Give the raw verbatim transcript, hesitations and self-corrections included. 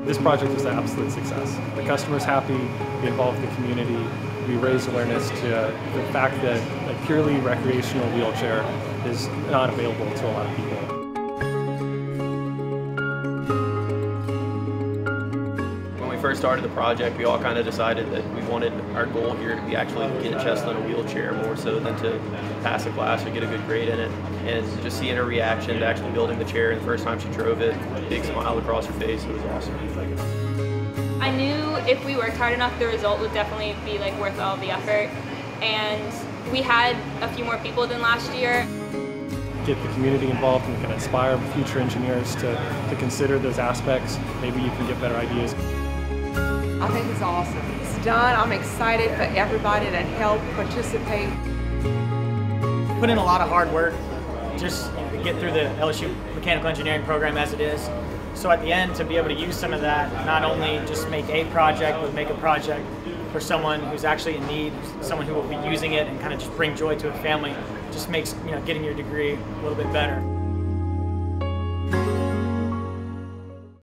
This project was an absolute success. The customer's happy, we involved the community, we raised awareness to uh, the fact that a purely recreational wheelchair is not available to a lot of people. When we first started the project, we all kind of decided that we wanted our goal here to be actually to get Chestnut a wheelchair more so than to pass a class or get a good grade in it. And just seeing her reaction to actually building the chair and the first time she drove it, big smile across her face, it was awesome. I knew if we worked hard enough, the result would definitely be like worth all the effort. And we had a few more people than last year. Get the community involved and can inspire future engineers to, to consider those aspects. Maybe you can get better ideas. I think it's awesome. It's done. I'm excited for everybody to help participate. Put in a lot of hard work just you know, to get through the L S U mechanical engineering program as it is. So at the end, to be able to use some of that, not only just make a project, but make a project for someone who's actually in need, someone who will be using it and kind of just bring joy to a family, just makes you know getting your degree a little bit better.